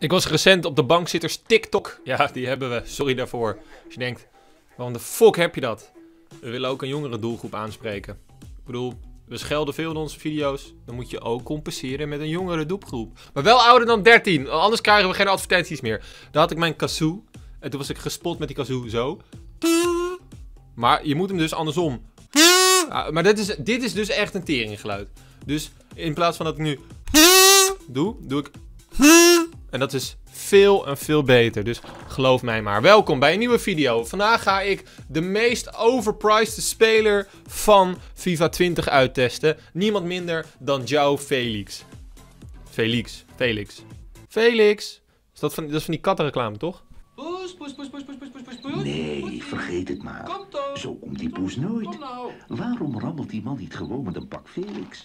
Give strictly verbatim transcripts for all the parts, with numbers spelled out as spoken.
Ik was recent op de bankzitters TikTok. Ja, die hebben we. Sorry daarvoor. Als je denkt, waarom de fuck heb je dat? We willen ook een jongere doelgroep aanspreken. Ik bedoel, we schelden veel in onze video's. Dan moet je ook compenseren met een jongere doelgroep. Maar wel ouder dan dertien. Anders krijgen we geen advertenties meer. Daar had ik mijn kazoo. En toen was ik gespot met die kazoo zo. Maar je moet hem dus andersom. Maar dit is, dit is dus echt een teringgeluid. Dus in plaats van dat ik nu doe, doe ik... En dat is veel en veel beter. Dus geloof mij maar. Welkom bij een nieuwe video. Vandaag ga ik de meest overpriced speler van FIFA twintig uittesten. Niemand minder dan João Felix. Felix. Felix. Felix. Is dat, van, dat is van die kattenreclame, toch? Poes, poes, poes, poes, poes, poes, poes, poes. Nee, vergeet het maar. Kom toch. Zo komt die poes nooit. Kom nou. Waarom rammelt die man niet gewoon met een pak Felix?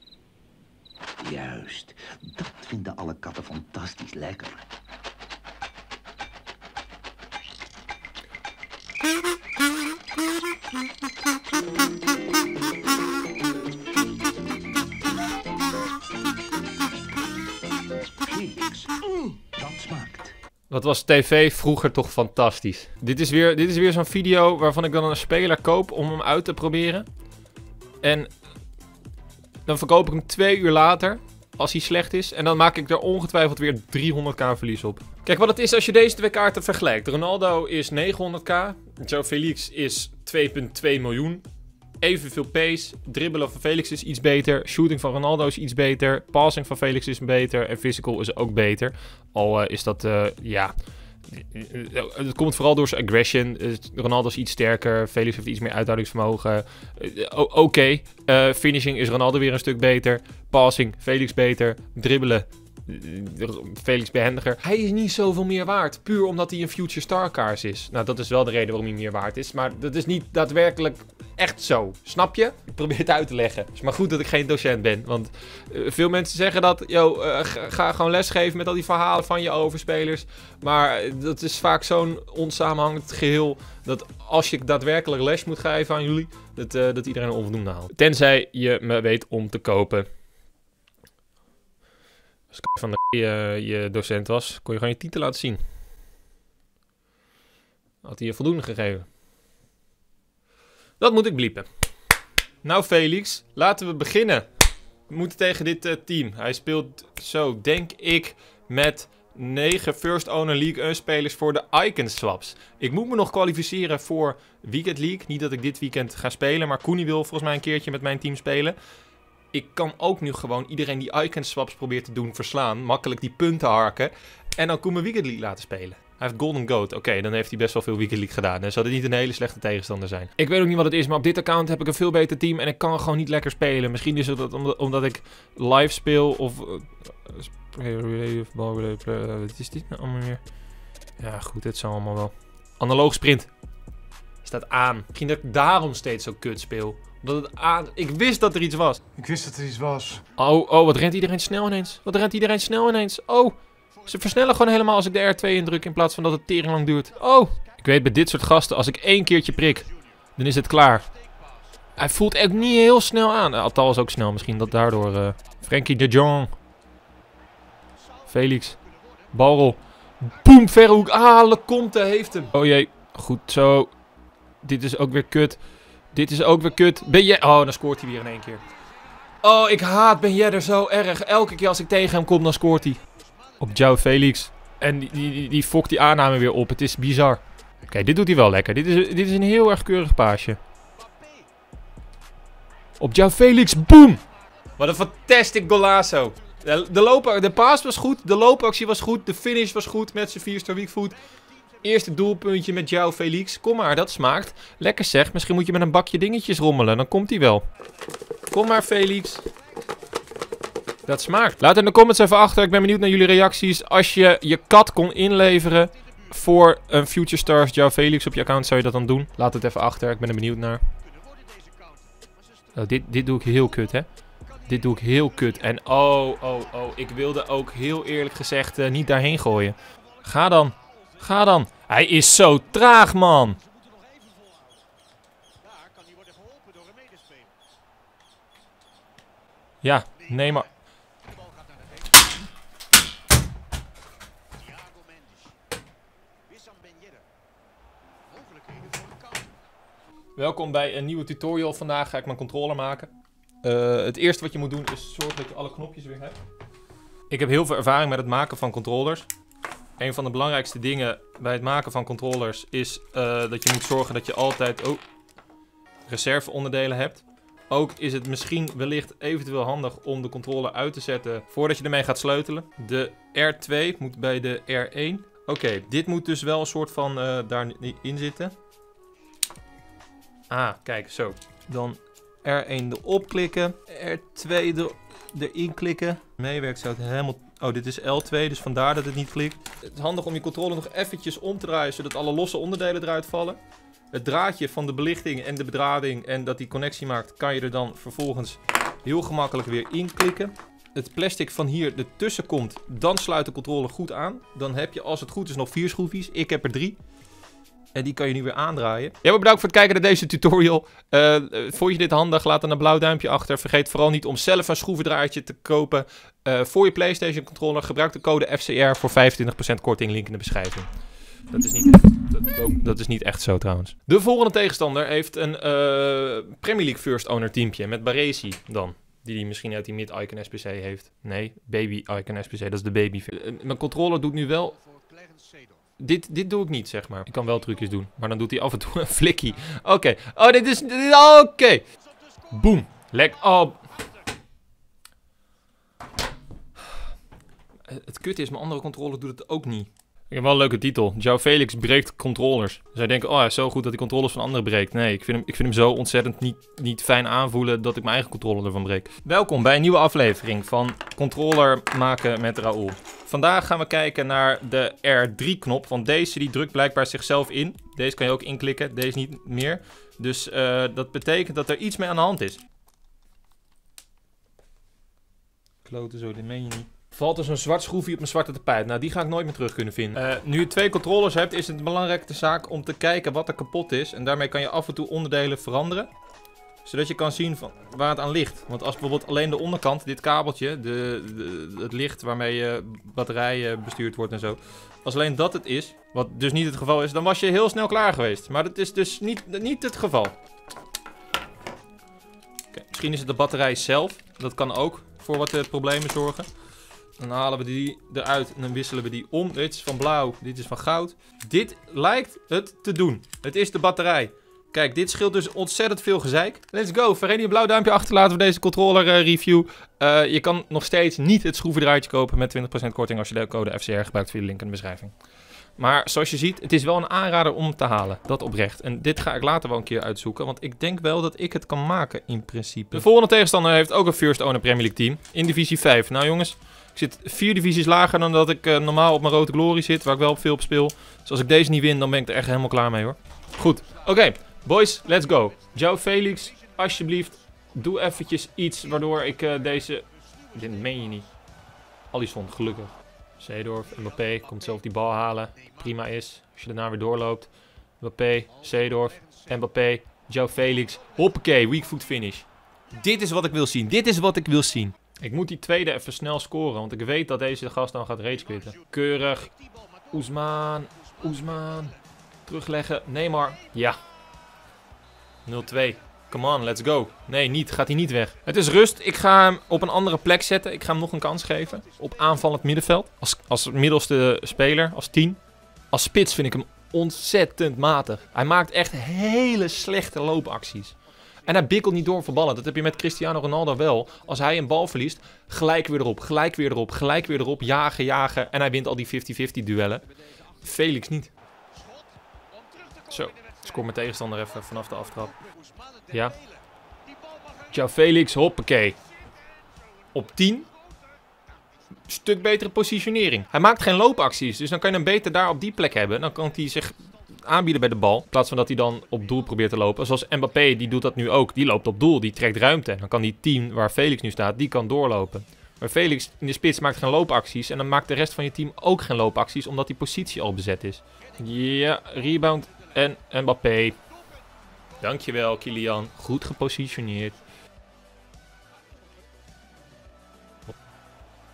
Juist, dat vinden alle katten fantastisch lekker. Felix, dat smaakt. Wat was tv vroeger toch fantastisch. Dit is weer, dit is weer zo'n video waarvan ik dan een speler koop om hem uit te proberen. En dan verkoop ik hem twee uur later, als hij slecht is. En dan maak ik er ongetwijfeld weer driehonderd k verlies op. Kijk wat het is als je deze twee kaarten vergelijkt. Ronaldo is negenhonderd k. João Felix is twee komma twee miljoen. Evenveel pace. Dribbelen van Felix is iets beter. Shooting van Ronaldo is iets beter. Passing van Felix is beter. En physical is ook beter. Al uh, is dat, uh, ja... Het komt vooral door zijn aggression. Ronaldo is iets sterker. Felix heeft iets meer uithoudingsvermogen. Uh, Oké. Okay. Uh, finishing is Ronaldo weer een stuk beter. Passing, Felix beter. Dribbelen, uh, Felix behendiger. Hij is niet zoveel meer waard. Puur omdat hij een future star kaars is. Nou, dat is wel de reden waarom hij meer waard is. Maar dat is niet daadwerkelijk echt zo. Snap je? Ik probeer het uit te leggen. Het is maar goed dat ik geen docent ben. Want uh, veel mensen zeggen dat... Yo, uh, ga, ga gewoon lesgeven met al die verhalen van je over spelers. Maar uh, dat is vaak zo'n onsamenhangend geheel... dat als je daadwerkelijk les moet geven aan jullie... dat, uh, dat iedereen een onvoldoende haalt. Tenzij je me weet om te kopen. Als ik van de uh, je docent was... kon je gewoon je titel laten zien. Had hij je voldoende gegeven. Dat moet ik bliepen. Nou Felix, laten we beginnen. We moeten tegen dit uh, team. Hij speelt zo, denk ik, met negen First Owner League one spelers voor de Icon Swaps. Ik moet me nog kwalificeren voor Weekend League. Niet dat ik dit weekend ga spelen, maar Koenie wil volgens mij een keertje met mijn team spelen. Ik kan ook nu gewoon iedereen die Icon Swaps probeert te doen verslaan. Makkelijk die punten harken. En dan Koen me Weekend League laten spelen. Hij heeft Golden Goat. Oké, okay, dan heeft hij best wel veel Weekend League gedaan. Dan zou dit niet een hele slechte tegenstander zijn. Ik weet ook niet wat het is, maar op dit account heb ik een veel beter team. En ik kan gewoon niet lekker spelen. Misschien is het omdat, omdat ik live speel of... Uh, wat is dit nou allemaal weer? Ja, goed, dit zou allemaal wel. Analoog sprint. Staat aan. Misschien dat ik daarom steeds zo kut speel. Omdat het aan... Ik wist dat er iets was. Ik wist dat er iets was. Oh, oh, wat rent iedereen snel ineens. Wat rent iedereen snel ineens. Oh... Ze versnellen gewoon helemaal als ik de R twee indruk in plaats van dat het tering lang duurt. Oh! Ik weet bij dit soort gasten, als ik één keertje prik, dan is het klaar. Hij voelt echt niet heel snel aan. Althans ook snel, misschien dat daardoor... Uh, Frenkie de Jong. Felix. Balrol. Boom, verhoek. Ah, Lecomte heeft hem. Oh jee. Goed zo. Dit is ook weer kut. Dit is ook weer kut. Ben jij... Oh, dan scoort hij weer in één keer. Oh, ik haat Ben Yedder zo erg. Elke keer als ik tegen hem kom, dan scoort hij. Op João Felix. En die, die, die fokt die aanname weer op. Het is bizar. Oké, okay, dit doet hij wel lekker. Dit is, dit is een heel erg keurig paasje. Op João Felix. Boom! Wat een fantastic golazo. De, de, loop, de paas was goed. De loopactie was goed. De finish was goed met zijn vier-star weakfoot. Eerste doelpuntje met João Felix. Kom maar, dat smaakt. Lekker zeg. Misschien moet je met een bakje dingetjes rommelen. Dan komt hij wel. Kom maar, Felix. Dat smaakt. Laat in de comments even achter. Ik ben benieuwd naar jullie reacties. Als je je kat kon inleveren voor een Future Stars João Felix op je account, zou je dat dan doen? Laat het even achter. Ik ben er benieuwd naar. Oh, dit, dit doe ik heel kut, hè? Dit doe ik heel kut. En oh, oh, oh. Ik wilde ook heel eerlijk gezegd uh, niet daarheen gooien. Ga dan. Ga dan. Hij is zo traag, man. Ja, nee maar... Welkom bij een nieuwe tutorial. Vandaag ga ik mijn controller maken. Uh, het eerste wat je moet doen is zorgen dat je alle knopjes weer hebt. Ik heb heel veel ervaring met het maken van controllers. Een van de belangrijkste dingen bij het maken van controllers is uh, dat je moet zorgen dat je altijd oh, reserveonderdelen hebt. Ook is het misschien wellicht eventueel handig om de controller uit te zetten voordat je ermee gaat sleutelen. De R twee moet bij de R één. Oké, okay, dit moet dus wel een soort van uh, daarin zitten. Ah, kijk, zo. Dan R één erop klikken. R twee er, erin klikken. Meewerkt zou het helemaal... Oh, dit is L twee, dus vandaar dat het niet klikt. Het is handig om je controller nog eventjes om te draaien, zodat alle losse onderdelen eruit vallen. Het draadje van de belichting en de bedrading en dat die connectie maakt, kan je er dan vervolgens heel gemakkelijk weer inklikken. Het plastic van hier ertussen komt, dan sluit de controller goed aan. Dan heb je, als het goed is, nog vier schroefjes. Ik heb er drie. En die kan je nu weer aandraaien. Ja, maar bedankt voor het kijken naar deze tutorial. Uh, vond je dit handig? Laat dan een blauw duimpje achter. Vergeet vooral niet om zelf een schroevendraadje te kopen uh, voor je PlayStation controller. Gebruik de code F C R voor vijfentwintig procent korting. Link in de beschrijving. Dat is, niet echt, dat, dat is niet echt zo trouwens. De volgende tegenstander heeft een uh, Premier League First Owner teampje. Met Baresi dan. Die hij misschien uit die Mid-Icon S P C heeft. Nee, Baby-Icon S P C. Dat is de baby. Uh, mijn controller doet nu wel... Dit, dit doe ik niet, zeg maar. Ik kan wel trucjes doen. Maar dan doet hij af en toe een flikkie. Oké. Okay. Oh, dit is... Dit is Oké. Okay. Boom. Lek. Oh. Het kut is, mijn andere controller doet het ook niet. Ik heb wel een leuke titel. João Felix breekt controllers. Zij denken, oh, hij is zo goed dat hij controllers van anderen breekt. Nee, ik vind hem, ik vind hem zo ontzettend niet, niet fijn aanvoelen dat ik mijn eigen controller ervan breek. Welkom bij een nieuwe aflevering van Controller maken met Raoul. Vandaag gaan we kijken naar de R drie knop, want deze die drukt blijkbaar zichzelf in. Deze kan je ook inklikken, deze niet meer. Dus uh, dat betekent dat er iets mee aan de hand is. Kloten zo, dit meen je niet. Valt dus een zwart schroefje op mijn zwarte tapijt. Nou, die ga ik nooit meer terug kunnen vinden. Uh, nu je twee controllers hebt, is het een belangrijke zaak om te kijken wat er kapot is. En daarmee kan je af en toe onderdelen veranderen. Zodat je kan zien van waar het aan ligt. Want als bijvoorbeeld alleen de onderkant, dit kabeltje, de, de, het licht waarmee je batterij bestuurd wordt en zo. Als alleen dat het is, wat dus niet het geval is, dan was je heel snel klaar geweest. Maar dat is dus niet, niet het geval. Okay, misschien is het de batterij zelf. Dat kan ook voor wat uh, problemen zorgen. Dan halen we die eruit en dan wisselen we die om. Dit is van blauw, dit is van goud. Dit lijkt het te doen. Het is de batterij. Kijk, dit scheelt dus ontzettend veel gezeik. Let's go. Vergeet een blauw duimpje achterlaten voor deze controller uh, review. Uh, je kan nog steeds niet het schroevendraadje kopen met twintig procent korting als je de code F C R gebruikt via de link in de beschrijving. Maar zoals je ziet, het is wel een aanrader om te halen. Dat oprecht. En dit ga ik later wel een keer uitzoeken. Want ik denk wel dat ik het kan maken in principe. De volgende tegenstander heeft ook een First Owner Premier League team. In divisie vijf. Nou jongens, ik zit vier divisies lager dan dat ik uh, normaal op mijn Rode Glory zit. Waar ik wel veel op speel. Dus als ik deze niet win, dan ben ik er echt helemaal klaar mee hoor. Goed. Oké. Okay. Boys, let's go. João Felix, alsjeblieft, doe eventjes iets waardoor ik uh, deze... Dit meen je niet. Alisson, gelukkig. Seedorf, Mbappé, komt zelf die bal halen. Prima is, als je daarna weer doorloopt. Mbappé, Seedorf, Mbappé, João Felix. Hoppakee, weak foot finish. Dit is wat ik wil zien, dit is wat ik wil zien. Ik moet die tweede even snel scoren, want ik weet dat deze gast dan gaat rage quitten. Keurig. Ousmane, Ousmane. Terugleggen, Neymar. Ja. nul twee. Come on, let's go. Nee, niet. Gaat hij niet weg. Het is rust. Ik ga hem op een andere plek zetten. Ik ga hem nog een kans geven. Op aanvallend middenveld. Als, als middelste speler. Als tien. Als spits vind ik hem ontzettend matig. Hij maakt echt hele slechte loopacties. En hij bikkelt niet door voor ballen. Dat heb je met Cristiano Ronaldo wel. Als hij een bal verliest, gelijk weer erop. Gelijk weer erop. Gelijk weer erop. Jagen, jagen. En hij wint al die vijftig vijftig duellen. Felix niet. Zo. Ik scoor mijn tegenstander even vanaf de aftrap. Ja. João Felix, hoppakee. Op tien. Stuk betere positionering. Hij maakt geen loopacties, dus dan kan je hem beter daar op die plek hebben. Dan kan hij zich aanbieden bij de bal. In plaats van dat hij dan op doel probeert te lopen. Zoals Mbappé, die doet dat nu ook. Die loopt op doel, die trekt ruimte. Dan kan die team waar Felix nu staat, die kan doorlopen. Maar Felix in de spits maakt geen loopacties. En dan maakt de rest van je team ook geen loopacties, omdat die positie al bezet is. Ja, rebound en Mbappé. Dankjewel, Kylian. Goed gepositioneerd.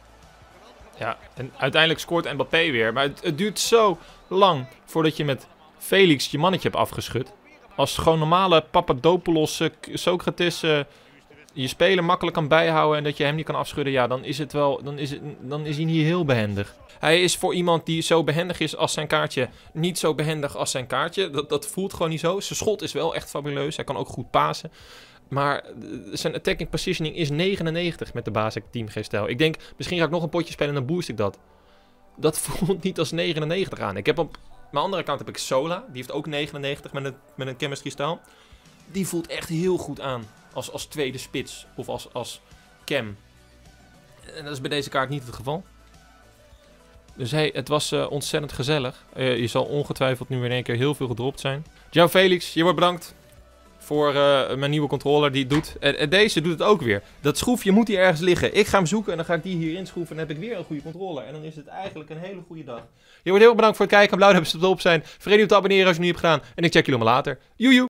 Ja, en uiteindelijk scoort Mbappé weer. Maar het, het duurt zo lang voordat je met Felix je mannetje hebt afgeschud. Als gewoon normale Papadopoulos, uh, Socrates uh, je speler makkelijk kan bijhouden en dat je hem niet kan afschudden, ja, dan is het wel, dan is, het, dan is hij niet heel behendig. Hij is voor iemand die zo behendig is als zijn kaartje, niet zo behendig als zijn kaartje. Dat, dat voelt gewoon niet zo. Zijn schot is wel echt fabuleus. Hij kan ook goed pasen. Maar zijn attacking positioning is negenennegentig met de basic Team G-stijl. Ik denk, misschien ga ik nog een potje spelen en dan boost ik dat. Dat voelt niet als negenennegentig aan. Ik heb op mijn andere kant heb ik Sola. Die heeft ook negenennegentig met een, met een chemistry stijl. Die voelt echt heel goed aan. Als, als tweede spits. Of als, als cam. En dat is bij deze kaart niet het geval. Dus hey, het was uh, ontzettend gezellig. Uh, je zal ongetwijfeld nu in één keer heel veel gedropt zijn. Ciao Felix, je wordt bedankt. Voor uh, mijn nieuwe controller die het doet. En, en deze doet het ook weer. Dat schroefje moet hier ergens liggen. Ik ga hem zoeken en dan ga ik die hierin schroeven. En dan heb ik weer een goede controller. En dan is het eigenlijk een hele goede dag. Je wordt heel erg bedankt voor het kijken. Blauw dat we op zijn. Vergeet niet te abonneren als je het niet hebt gedaan. En ik check jullie allemaal later. Joejoe!